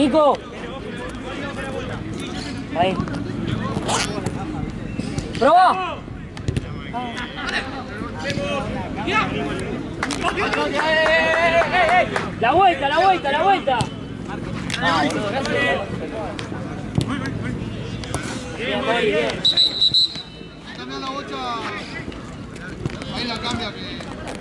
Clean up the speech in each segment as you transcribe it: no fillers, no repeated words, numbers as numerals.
Nico. Ahí. ¡Probá! ¡La vuelta, la vuelta, la vuelta! Bien, bien. Cambia la bocha. Ahí la cambia que.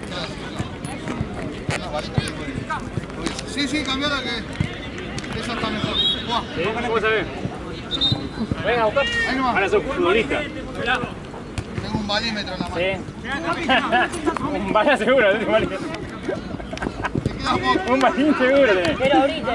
Sí, sí, cambiala que esa está mejor. Buah. ¿Sí? ¿Cómo sabés? Venga, a buscar. Ahí nomás. Ahora sos futbolista. Tengo un balímetro en la mano. Sí. Un balín seguro, ¿no? Te queda poco. Un balín seguro tenés. Pero ahorita.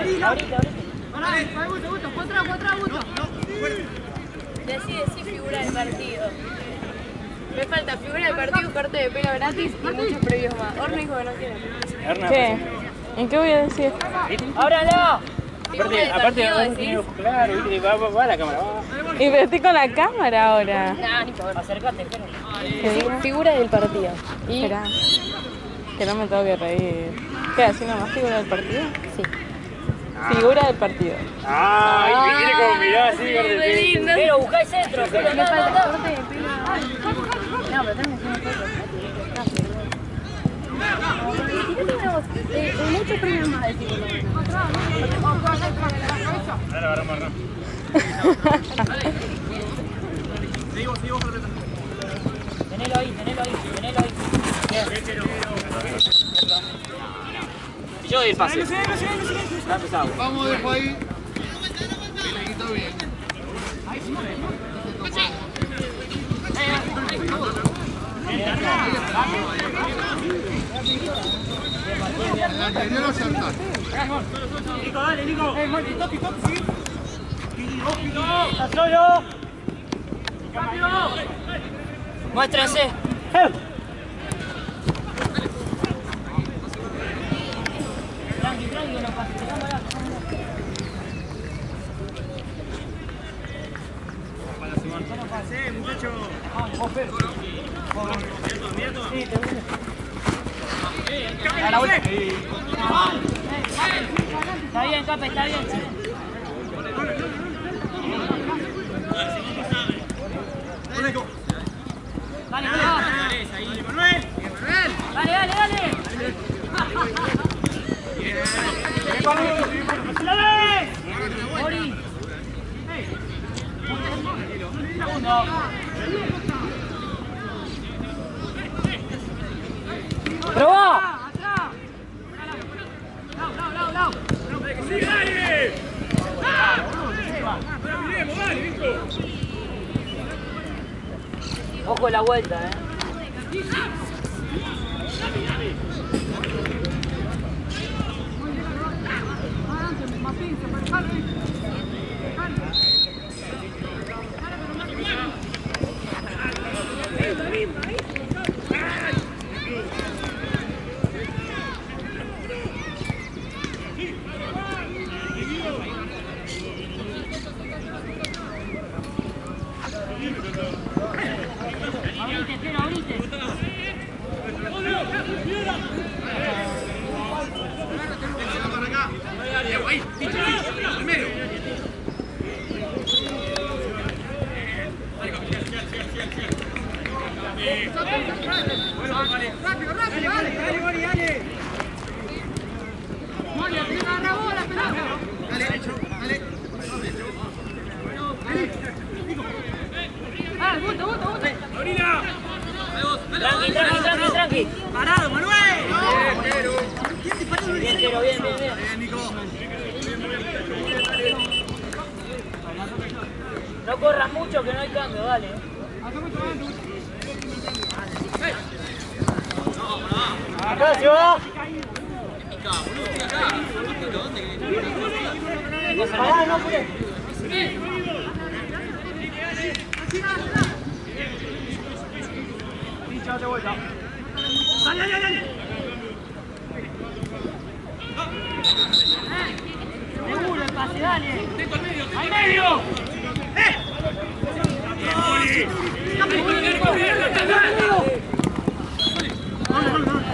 Decí figura del partido. Me falta figura del partido, corte de pelo gratis y muchos premios más. Horno dijo que no quiere. ¿Qué? ¿En qué voy a decir? ¡Ábrala! Aparte claro, va la cámara. Y pero estoy con la cámara ahora. Nah, ni por. Acércate, espera. ¿Qué digo? Figura del partido. Y Espera. Que no me tengo que reír. ¿Qué? ¿Así nomás figura del partido? sí. Figura del partido. Ah, y tiene como mirar así, Re lindo. Pero buscá el centro, pero Me no. falta corte de pelo. No, pero también muchos premios más del tipo. Ahora agarramos. Tenelo ahí. Bien. Yo doy el pase. Está pesado. Vamos, dejo ahí. Me quito bien. El anterior acertaste. Nico, dale, Nico. ¡Está solo! ¡Muéstrense! Tranqui, no pase. Dejámosla. Ya no pasé, muchacho. Sí, te gusta. A la vuelta. Está bien, Cape, está bien. Dale, Ori. Segundo. ¡Probá! Ojo la vuelta, Tranqui. ¡Parado, Manuel! Bien, pero bien. No corras mucho que no hay cambio, dale. Acá se va. Pará, no apures. Date vuelta. Dale. Seguro el pase, dale. ¡Al medio!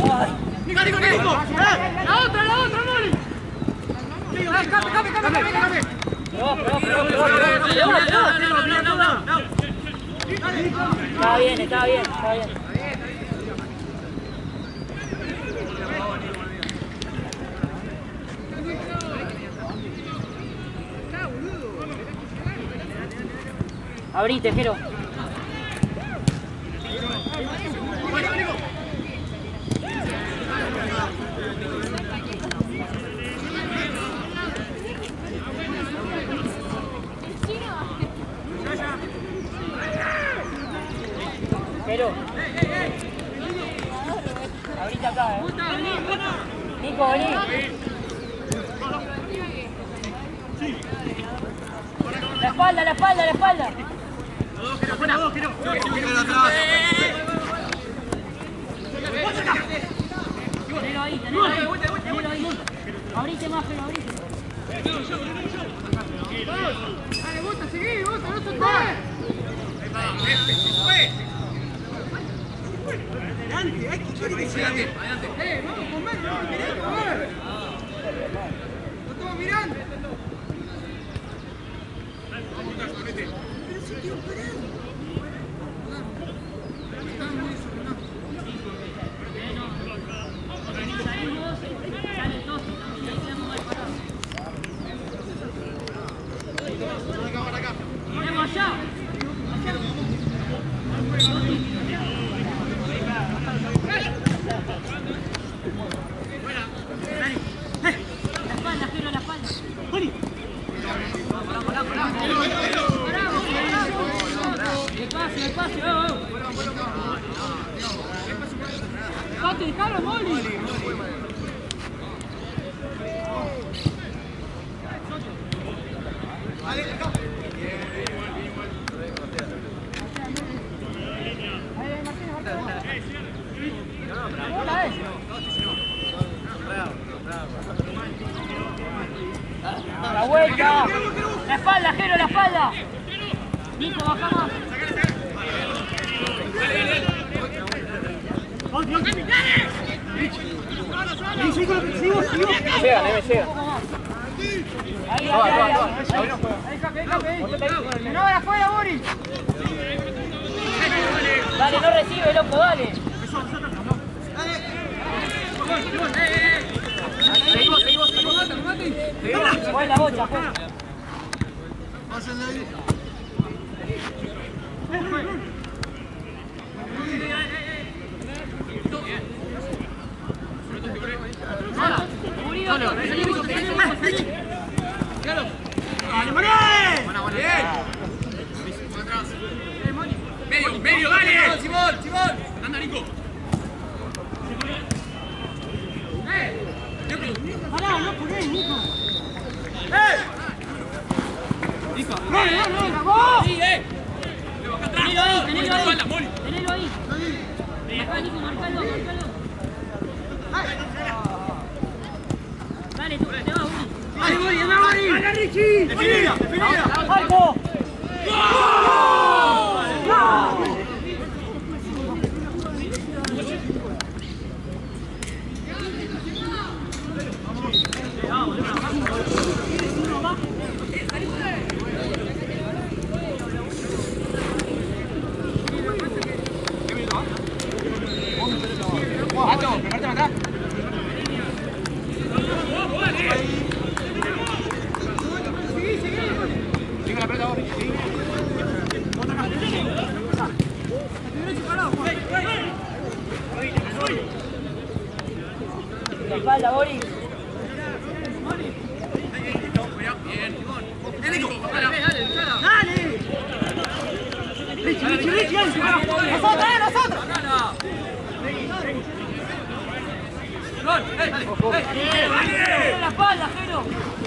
La otra, Mori. Cape. estaba bien, estaba bien. Abrite, Jero. Jero. Abrite acá, Nico, vení. La espalda, la espalda, la espalda. Tenelo ahí, tenelo ahí. Tenelo ahí. Abrite más, pero abrite. Dale, Bota, seguí, Bota, no soltás. Adelante, hay que ir adelante. Vamos, comer, no, querés comer. Lo estamos mirando. Pero si tío, pará. Están muy desordenados. ¡Vamos allá! La espalda, Jero, la espalda. Despacio. Date, dejalo, Moli. La vuelta. La espalda, Jero, la espalda. Nico, baja más. Llega, me llega. Ahí. No, afuera, Boris. Dale, no recibe, loco, dale. Seguimos. Juega la bocha, juega. Pásenle ahí. Medio, dale. Simón. Anda, Nico. Pará, no ponés, Nico. Nico. ¡No! Sí, Tenelo ahí. Marcá, Nico, marcalo. Dale, tú, te vas, Uri. Dale, Bori, anda, Bori. ¡Dale, Richie! ¡Definida! ¡Marco! La espalda, Boris. ¡Dale! ¡Richie! ¡Nosotros! La espalda, Jero.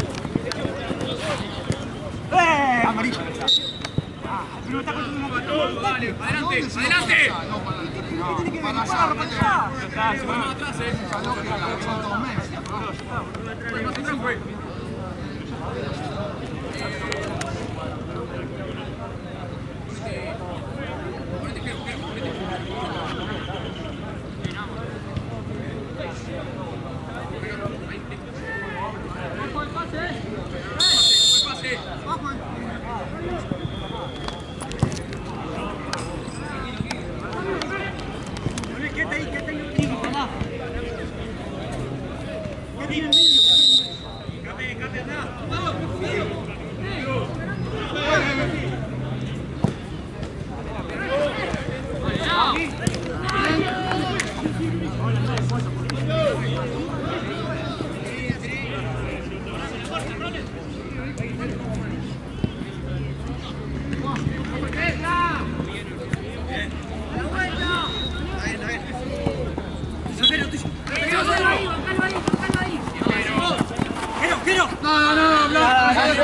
Amarilla. Pero está con un Adelante. Para allá.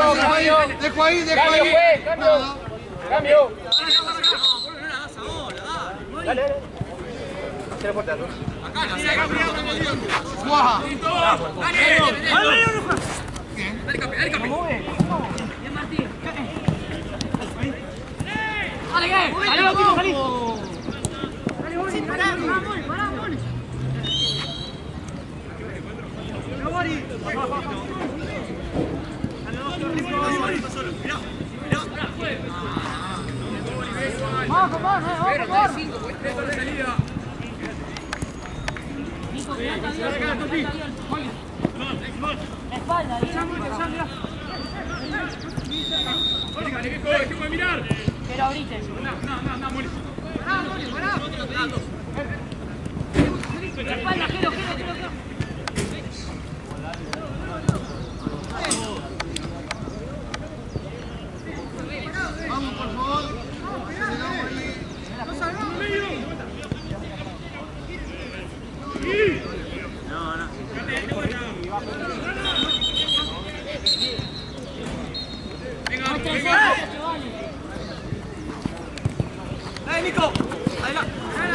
Dejo ahí. Cambio, juez, cambio. Cambio. Dale. Hacelo fuerte, Arturo. Guaja. Bien, Martín. Dale, ¿qué? Salí, Tito, salí. Sí, pará, vamos. La espalda, pero abrite. La espalda, Jero. Vamos, por favor. ¡Dale, Nico! ¡Adelante!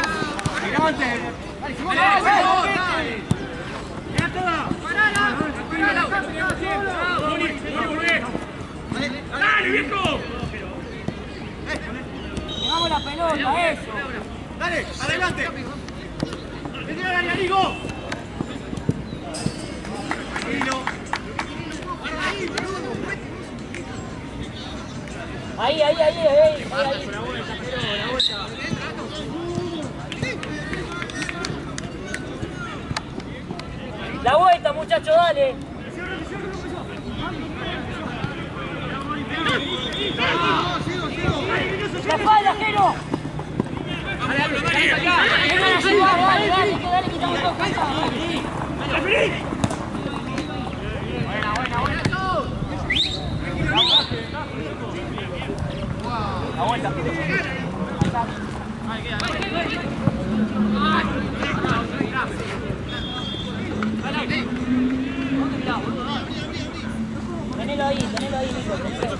¡Dale, viejo! Pegamos la pelota, eso. ¡Dale! ¡Adelante! ¡Vete a la Nico! Tranquilo. Ahí. La vuelta, muchachos, dale. La espalda, Jero. Dale, quitamos todo. La vuelta. Tenelo ahí, Nico.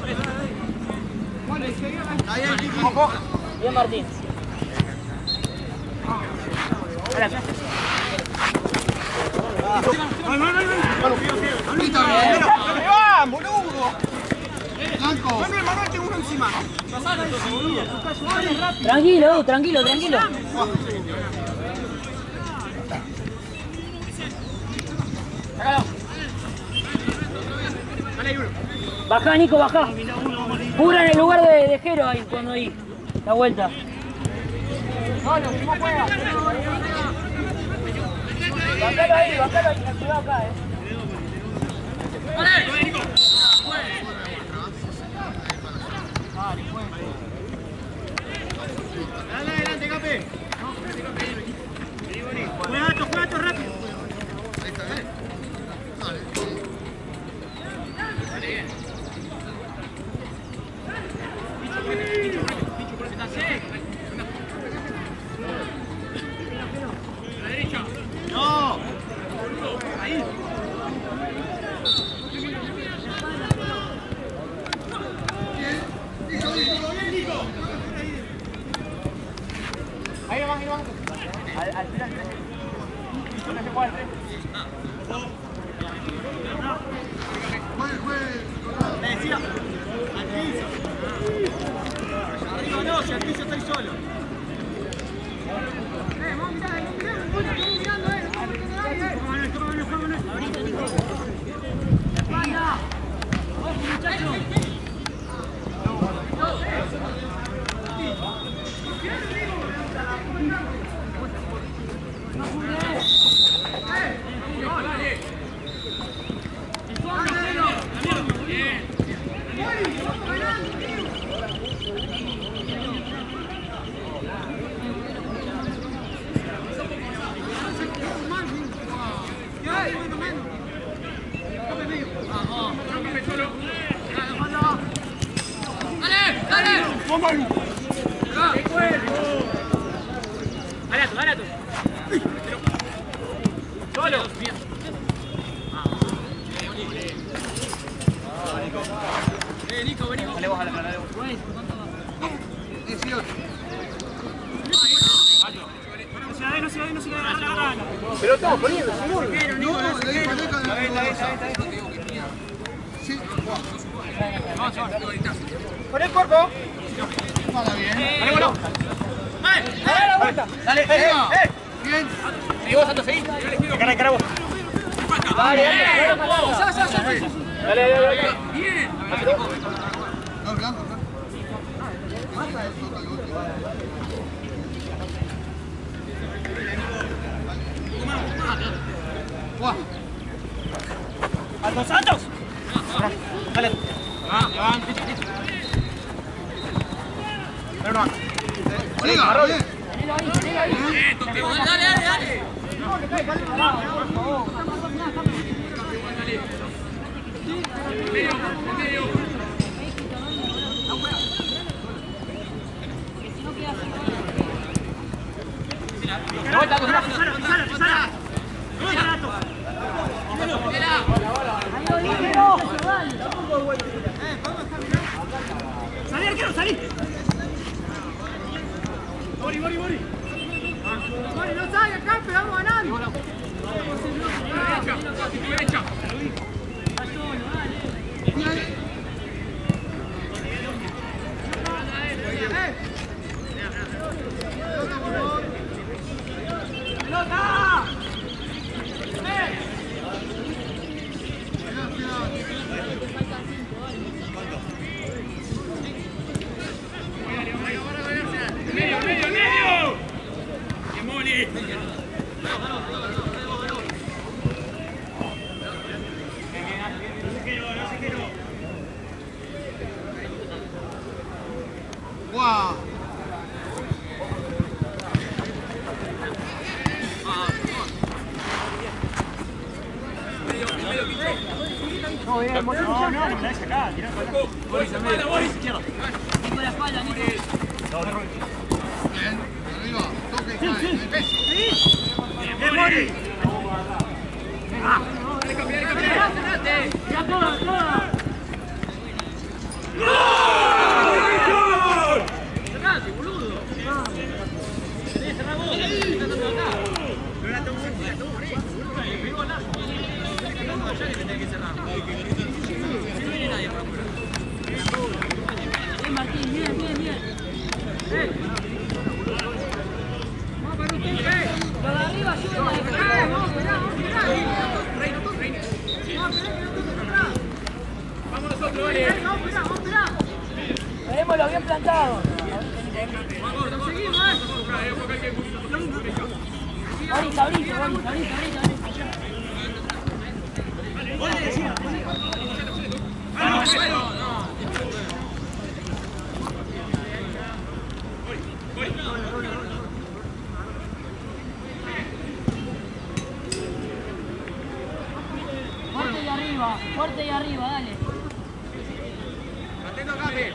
Bien, Martín. ¡Va, boludo! Blanco. Manuel, tengo uno encima. Tranquilo. Sácalo. Bajá, Nico, bajá. Pura en el lugar de Jero ahí, cuando ahí. La vuelta. Solo, si no pueda. Bajalo ahí, activado acá, ¡Vale, Nico! Dale, adelante, Cape. Juega alto, rápido. No. Ahí. Ahí nomás. Al final. ¿Dónde se juega el 3? Le decía, al piso. Arriba no, si al piso estoy solo. Ahorita, Nico. Espalda. Ojo, muchachos. Dale tú. Solo. Bien. Nico, vení vos. Dale vos a la cara, dale vos. 18. No se da. Pero estamos poniendo, seguro. No, le di pareja de la Sí, Pon el cuerpo. para bien. Dale, bueno. Dale la vuelta. Dale, Bien. Seguí vos, Santos, seguí. De cara vos. Dale. Bien. No, blanco, ¿no? Guau. ¡Santos, Santos! Dale. Pero no. Siga, bien. Dale. De vuelta, Sara. Salí, arquero, salí. Bori. Bori, no salga acá, pero vamos ganando. Derecha. Medio. ¡Qué mole! Guau. No, me la dejes acá. Tirá para acá. Boris, Izquierda. Nico la espalda, Nico. Bien. Arriba. Toque y cae. El peso. Mori! Ya toda. Bien, Martín, bien. Lo de arriba ayuda. Vamos nosotros, vale. Veremos bien plantado. Ahorita. Fuerte y arriba, dale. Atento acá, Fe.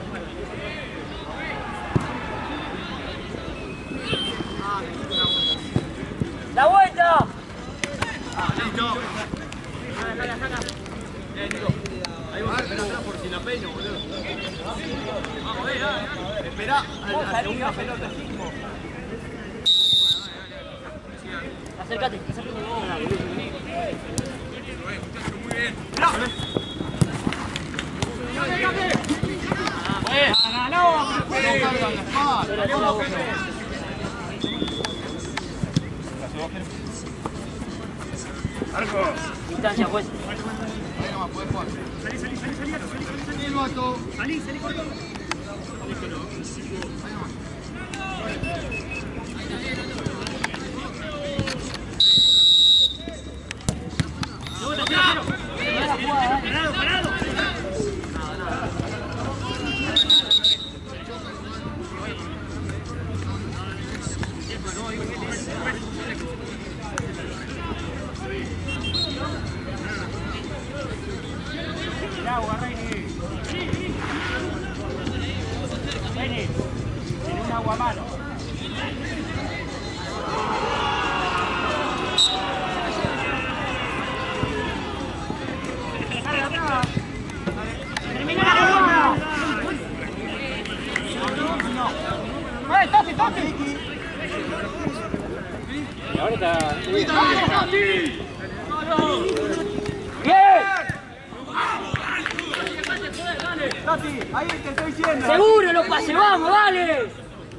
¡La vuelta! Listo. Saca. Nico. Ahí vos esperá atrás por si la peino, boludo. Vamos, dale. Esperá a la segunda pelota. Acércate. Muy bien. No cargan la espalda. Distancia, pues. Ahí nomás, podés jugar. Salí. El vato. Salí, corto. Ahí nomás. Parado. Reini, tiene un agua a mano. Termina la Ahora está... ¡Bien! Tati, ahí te estoy diciendo. ¡Seguro los pases! ¡Vamos, dale!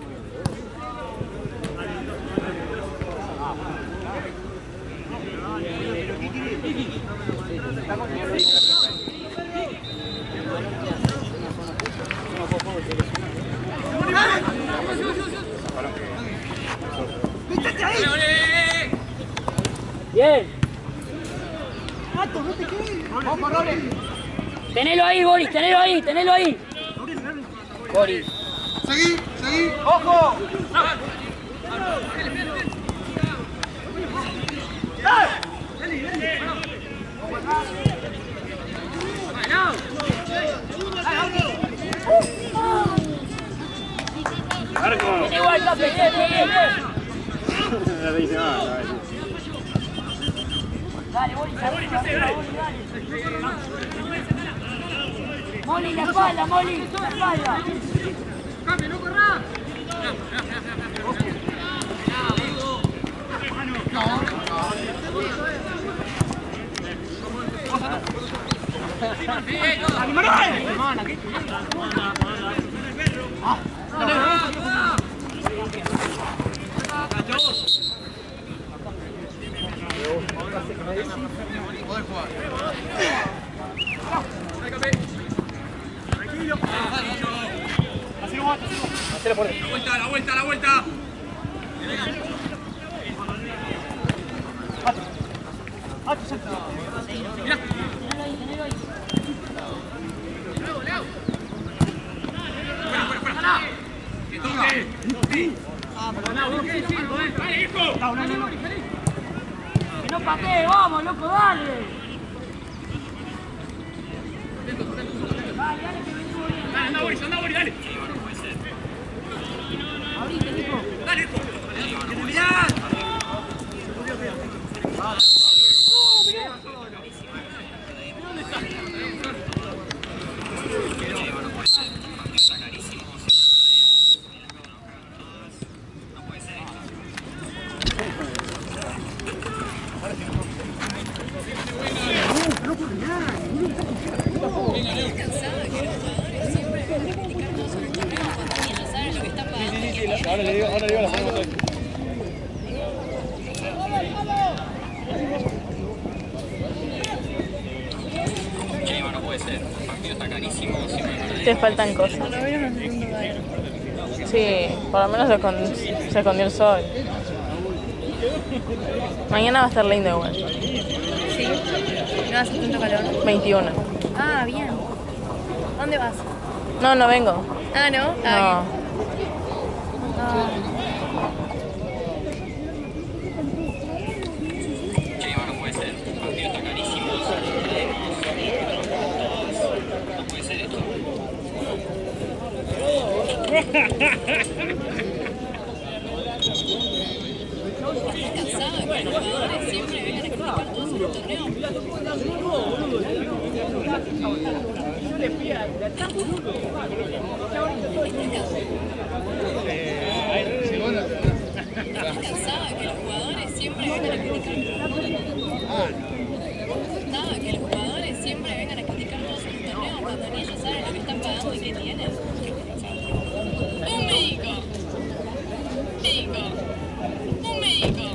Bien. Tenelo ahí, Boris, tenelo ahí, tenelo ahí. Boris. Seguí, seguí. ¡Ojo! Igual, Cape, bien, bien, bien. Dale, Boris, dale. Molly, la espalda, Molly, la espalda. ¡Cambio, no corras! Podés jugar. Hacelo por ahí. La vuelta! Que no patee, vamos, loco, dale. ¡Anda, Boris, dale! Abrite, Nico. ¡Dale, hijo! Ahora le digo la forma. No puede ser, el partido está carísimo. Te faltan cosas. Sí, por lo menos se escondió el sol. Mañana va a estar lindo igual. Sí. ¿No hace tanto calor? 21. Ah, bien. ¿Dónde vas? No vengo. Ah, ¿no? No. Ah, No puede ser, el partido está carísimo. No puede ser esto. Cansada que los jugadores siempre vengan a criticar. Cansada que los jugadores siempre vengan a criticar todos sus torneos cuando ni ellos saben lo que están pagando y qué tienen. Un médico. Un médico.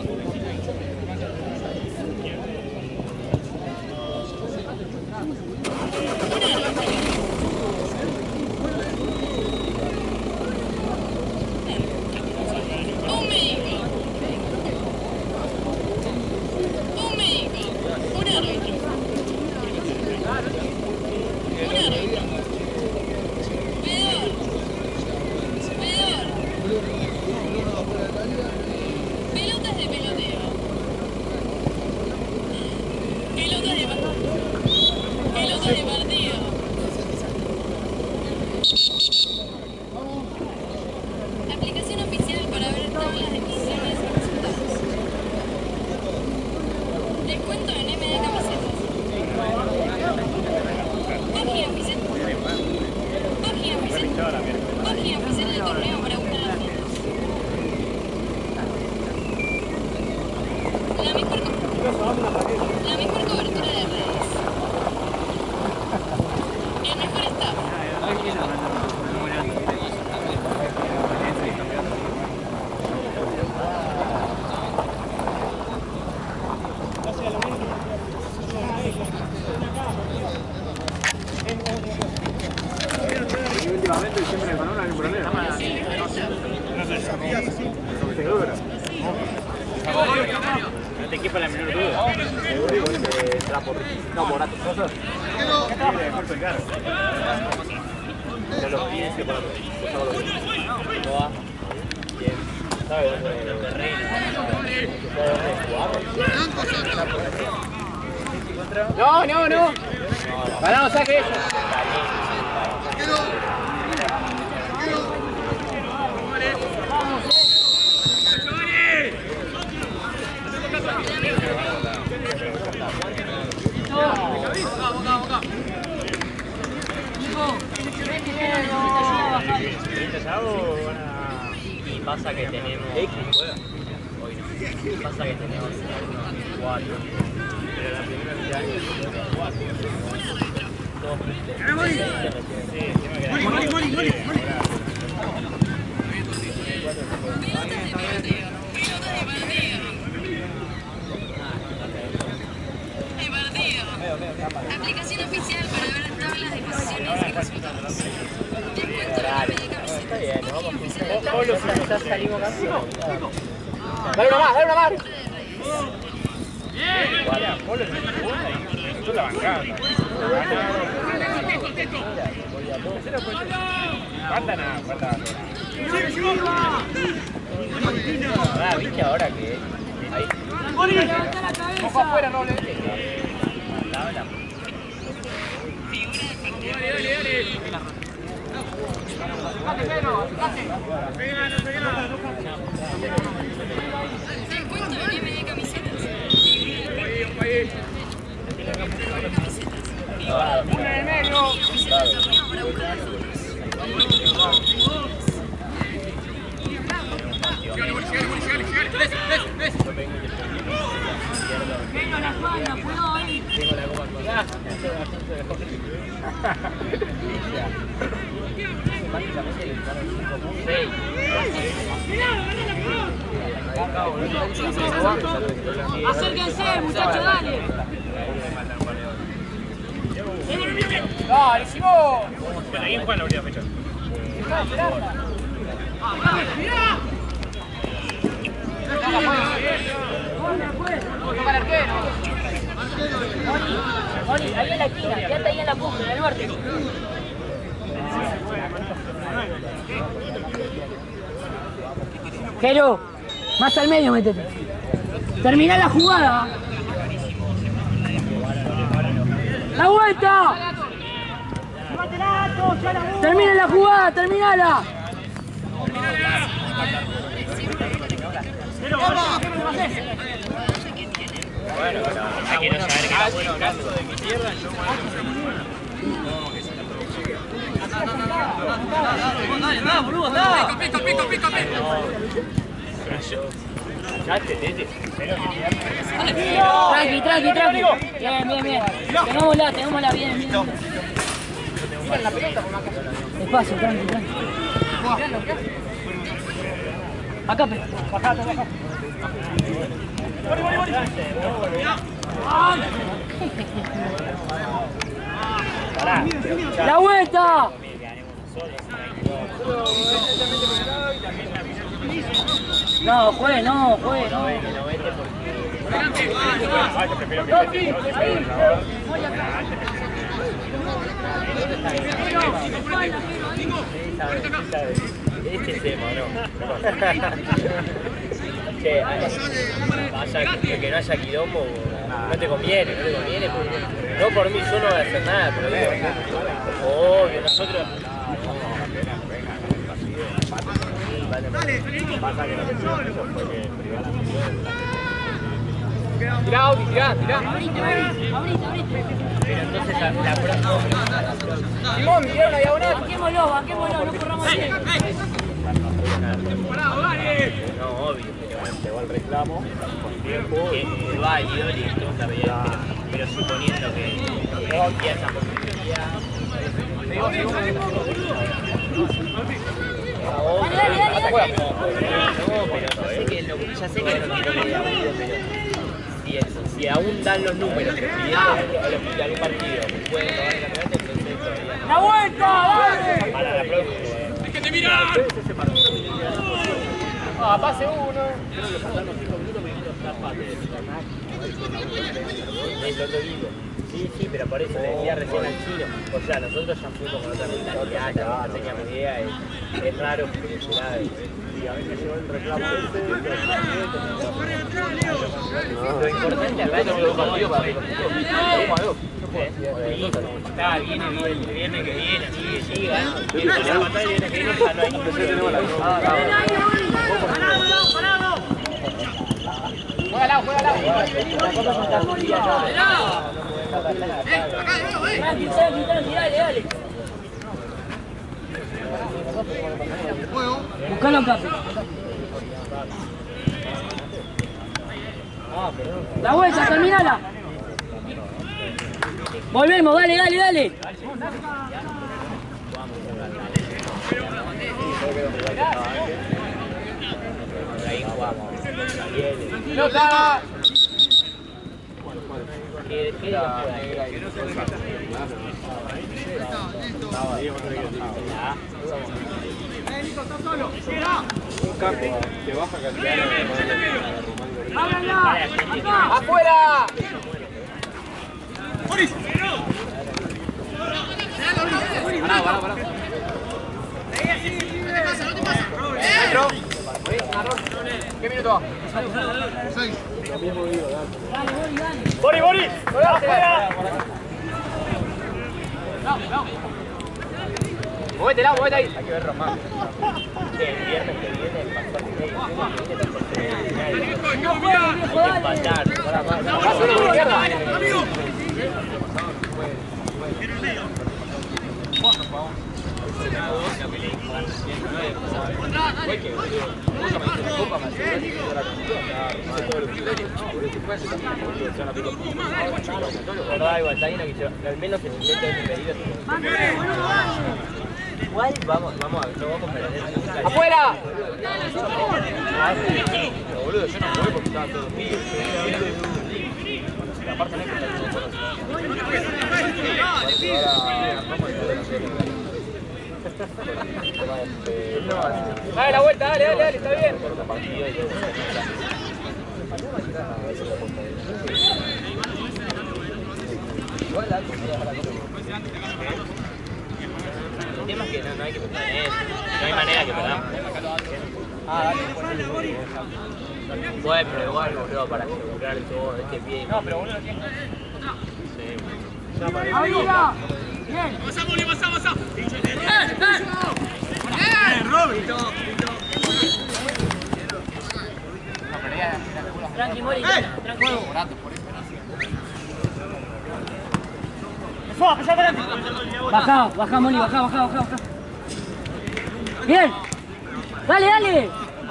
Pelotas de peloteo. Pelota de partido. Aplicación oficial para ver tablas de posiciones y resultados. Descuento en MD camisetas. Página oficial del torneo para buscar las fotos. fue la menor duda. No, por datos cosas. Pero los 15 para ¿cómo va? Bien. ¿Sabe dónde No. Para no saque eso. Y pasa que tenemos... Hoy no. Pasa que tenemos 4. Pero la primera mitad de 4. Aplicación oficial para ver tablas de posiciones y resultados. Descuento en la media camiseta. Polo, si ya salimos campeón. Dale una más. Polo es la segunda y nosotros la bancamos. Falta nada. ¿Viste ahora que ahí? Ojo afuera, no le Descuento en la media camisetas. Una de medio. Oficial del torneo para buscar las fotos. Venga la espalda, cuidado ahí. Tengo la copa colgada. Básicamente le quitaron 5 puntos. Acérquense, muchachos, dale. Dale, Simón. Bueno, ahí juega la última fecha. Toca el arquero. Oli, ahí en la esquina, quédate ahí en la punta, en el norte. Jero, más al medio métete. Termina la jugada. ¡La vuelta! ¡Termina la jugada! ¡Terminala! Bueno, hay que no saber que era bueno hablando de mi tierra, yo Tranqui. Bien. Tengámosla, bien. Despacio, tranqui. Acá, bajá. ¡La vuelta! No, juegue. Este tema, ¿no? Che, que no haya quilombo, no te conviene, porque no por mí yo no voy a hacer nada, pero digo, obvio, nosotros... Pasa que no te solo, porque Tirá, Audi, tirá. Pero entonces la próxima... Simón, tirá una diagonal. Banquémoslo, no corramos bien. No, obvio, pero llegó el reclamo con tiempo. Que es válido, listo, está bien, pero suponiendo que existía esa posibilidad. Ya sé que no quiero que diga ruido, pero si aún dan los números que pidiendo a un partido pueden acabar el campeonato, entonces todavía. ¡La vuelta! ¡Dale! Para la próxima. ¡Déjate mirar! Ah, pase uno. El otro equipo. Sí, sí, pero por eso le decía recién al chino. O sea, nosotros ya fuimos con otra mentalidad, ya no teníamos idea. Es raro porque será. Y a veces llegó el reclamo Lo importante acá es que lo partido para está, viene que viene, sigue, gana. Viene que viene, ya no hay Juega al lado. Dale. Buscalo acá. La vuelta, terminala. Volvemos, dale. Ahí jugamos. ¡Pelota! Un cambio que baja cantidad ¡Afuera! Pará. ¿Qué te pasa? Dentro. ¿Qué minuto va? 6. Bori, afuera. Muévete ahí. Hay que ver Román. El viernes que viene empatar. Paso por izquierda. Igual, está bien que al menos el intento de pedido. Igual vamos a ver, no vamos a perder. ¡Afuera! Boludo, yo no jugué porque estaba todo mío. Aparte no es que Dale la vuelta, dale, está bien. El tema es que no hay que pensar en eso. No hay manera que perdamos. Bueno, pero igual, boludo, para asegurar todo este pie. No, pero boludo, tiene. ¡Arriba! Pasa. Tranqui, Mori. Tranquilo. Baja, Moni, baja. Bien. Dale.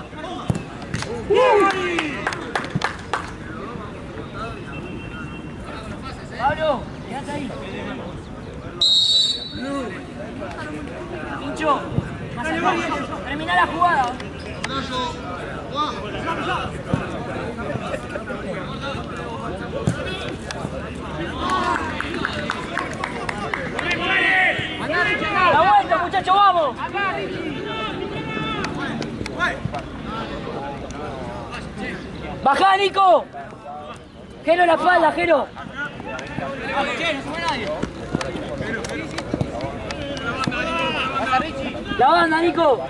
Pablo, quédate ahí. Pincho, más acá. Termina la jugada. La vuelta, muchachos, vamos. Bajá, Nico. Jero la espalda, Jero. La banda, Nico.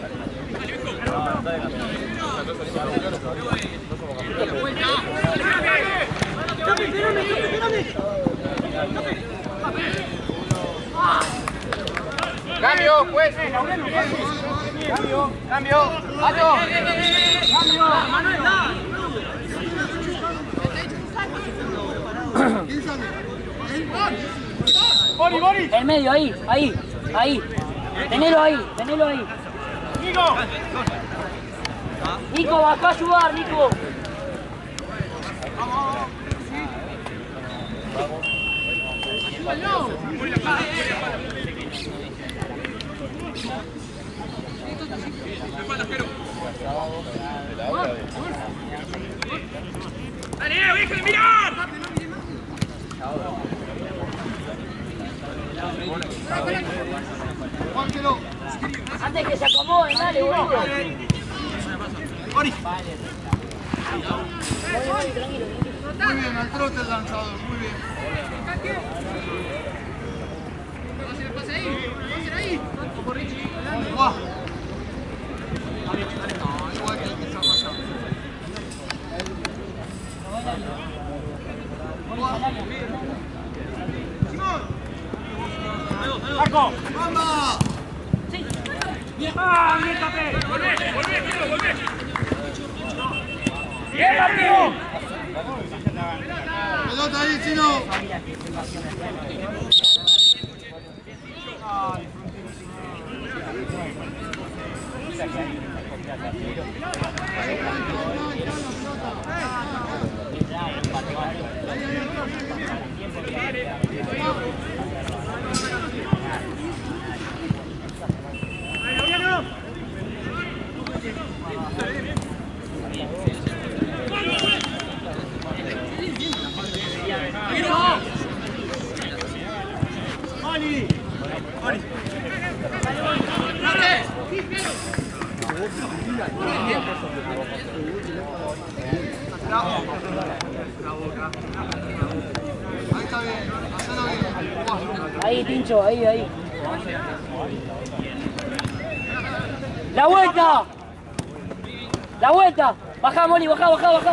Cambio, juez. Cambio. ¡Alto! Bori. El medio, ahí. Tenelo ahí. Nico, bajá a ayudar, Nico. ¡Dale, deja de mirar! Juántelo. Antes que se acomoden, dale, boludo. Muy bien, al trote el lanzador, muy bien. Pase ahí. Guau. No, igual que el que está pasando. ¡Marco! ¡Vamos! ¡Ah, bien, Capé! ¡Volvé! ¡Bien, partido! Pelota ahí, Chino. Ahí está bien, hacelo bien. Ahí, Tincho, ahí. ¡La vuelta! ¡La vuelta! Baja, Moli, baja.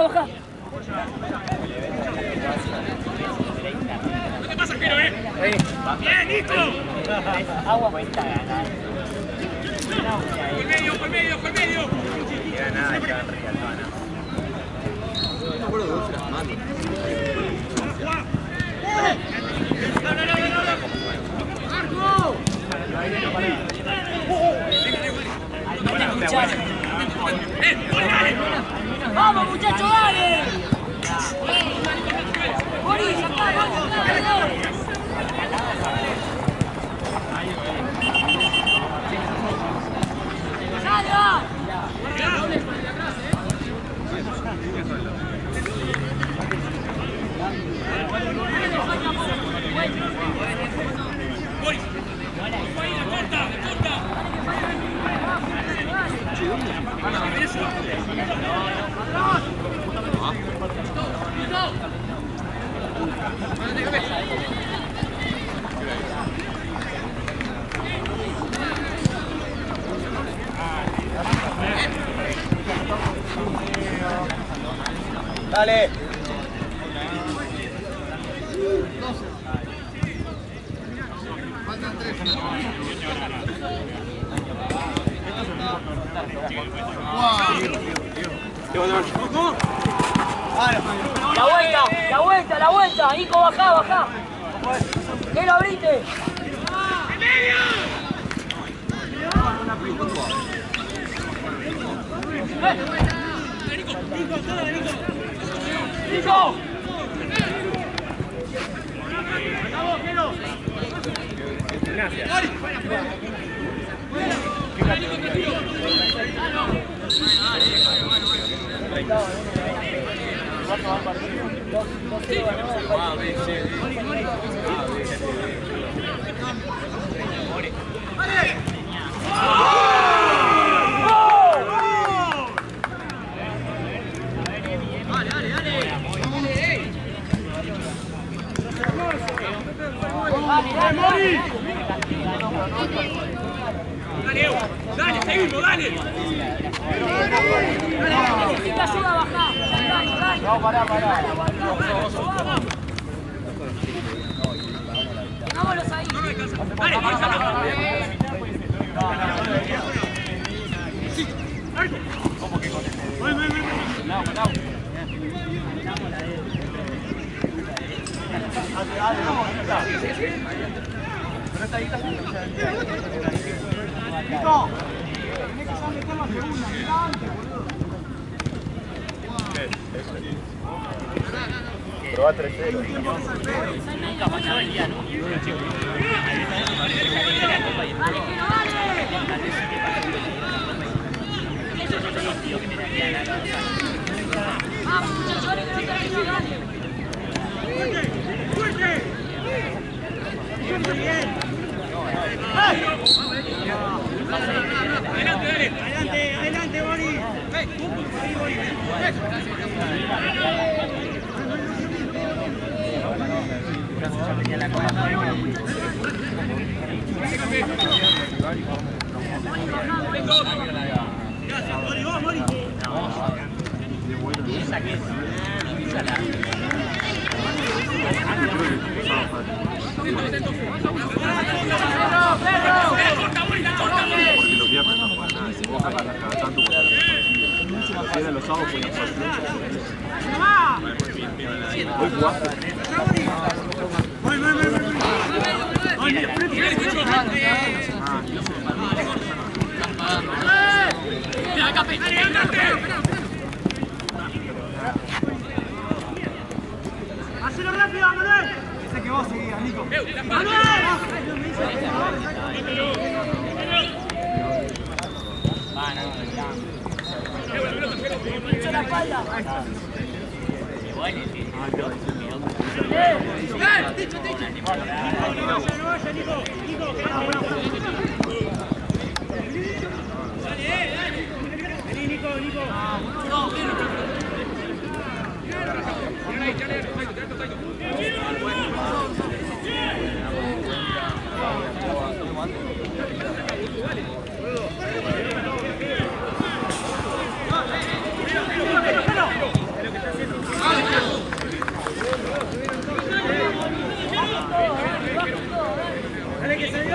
¿Qué pasa, Jero, ¡Bien, Nico! Agua. Por medio. ¡Vamos, muchachos, dale! ¡Morí, sacá! ¡Salga! Dale. Faltan 3. La vuelta. Nico, baja. ¿Qué lo abriste? ¡Nico! Dale, seguimos, dale. Necesita ayuda, baja. No, pará. Vámonos ahí. Probá 3-0. Adelante, Boni. Porque los viernes no juegan nada, si vos cada tanto juegan los viernes los sábados podían jugar. Hoy jugaste. ¡Hacelo rápido, Manuel! Ese que vos seguías, Nico. ¡Manuel! ¡Dale que se dio!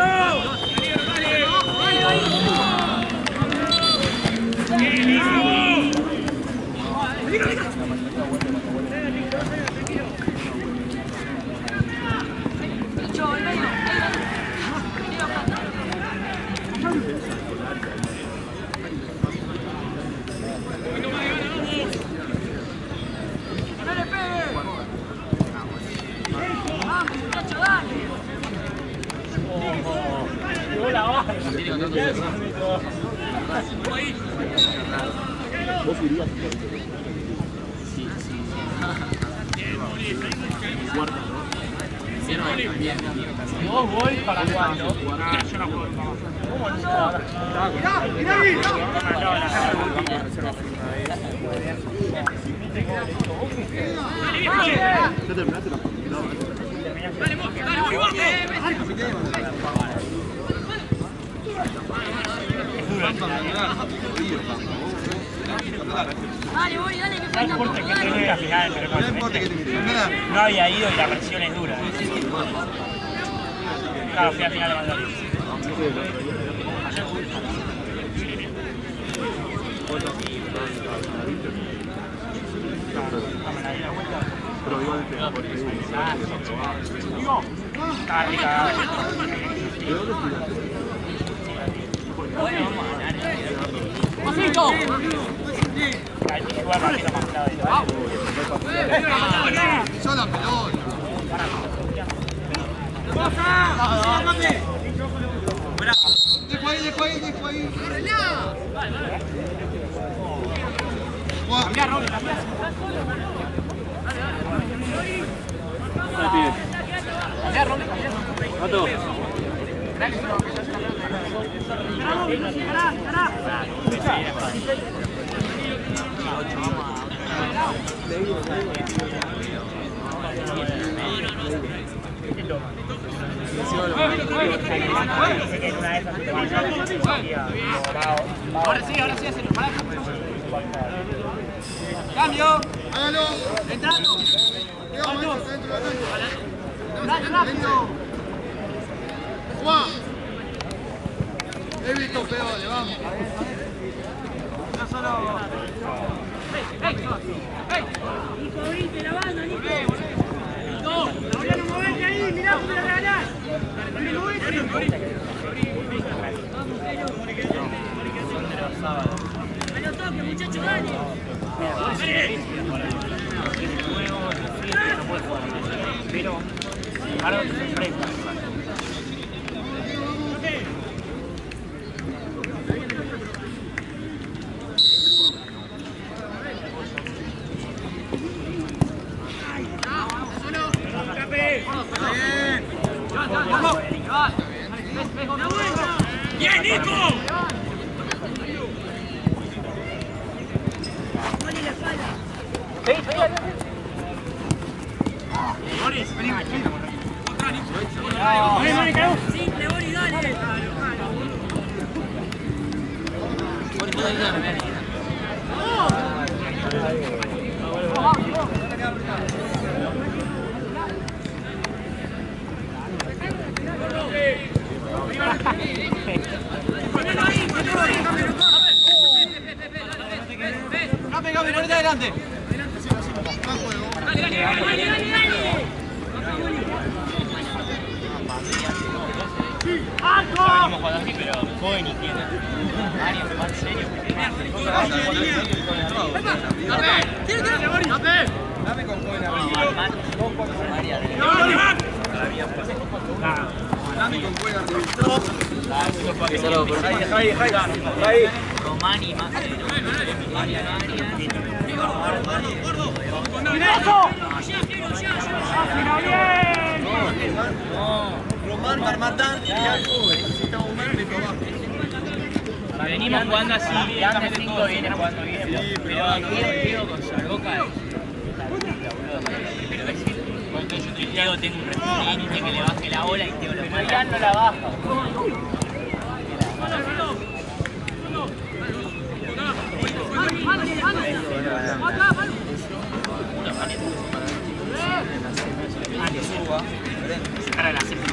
Vos irías cuarta, ¿Y vos voy para cuándo? yo no juego. ¿Cómo no? ¡Mirá ahí! ¿Ya terminaste la partida? Dale, voy, dale, que No falta importa poco, que dale. no la final, pero No importa que te mires. no había ido y la presión es dura. Claro, fui a final de Madrid. Pero igual porque Estaba rica. ¿de dónde estudiaste? ¡Cosito! Ahí te juega el partido más clave de todo. Pisó la pelota. Dejo ahí. Cambiá, Roble, cambiá. Cambiá, Roble, cambiá. Mato. Ahora sí, hacelo. Pará. Cambio. Hágalo. Entrando. Quedamos dentro de la cancha. Rápido. Juan. He visto peores, vamos. No solo. Nico, abrite la banda, Nico. Laureano, movete ahí, mirá cómo la regalás. Movete. Me lo toque, muchacho, dale. Pero, ahora se enfrenta. ¡Bien, Nico! Boris, vení. Otra, Nico. Sí, le voy a dale. Gaby, ponete adelante. Venimos jugando así, pero joven y tiene. Mario, más serio. Dame con joven Dame con juega ahí. Romani, más serio. Román, Marmatán y Alco. Necesitamos un metro abajo. Venimos jugando así, de 5 viene jugando bien. Pero aquí el Diego con Saloca. Pero es que porque yo Diego tengo un referente que le baje la bola y Diego lo mata. No la baja. Para la séptima.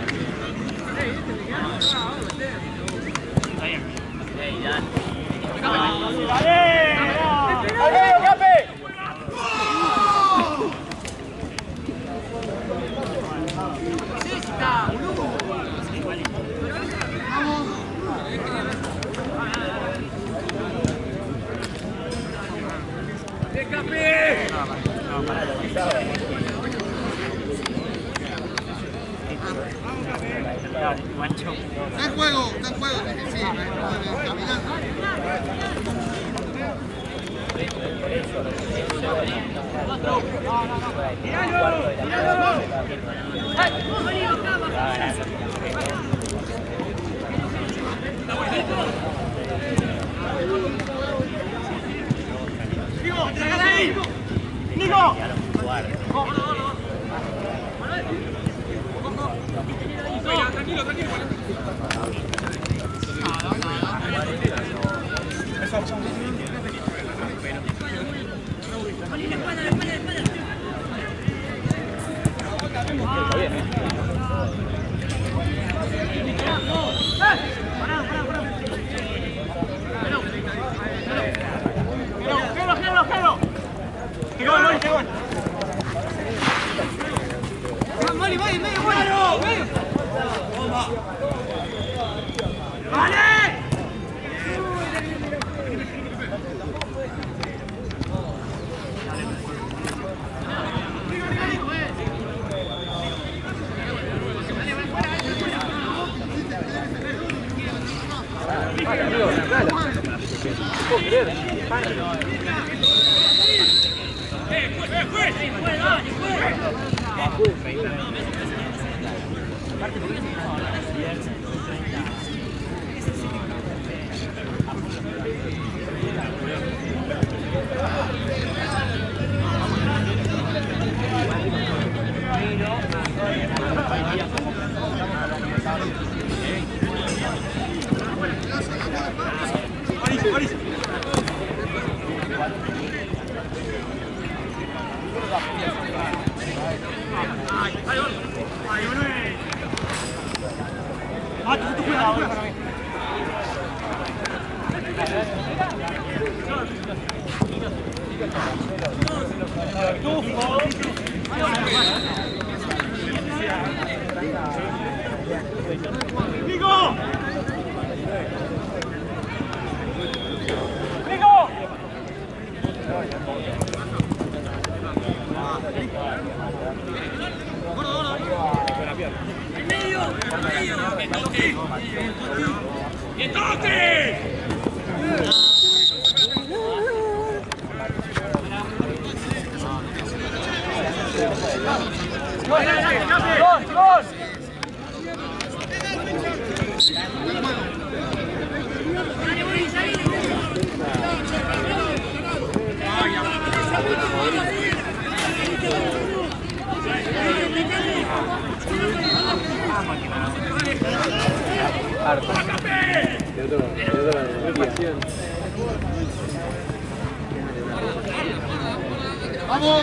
Está en juego, sí, caminando. ¡Nico! Tranquilo. ¡Vamos!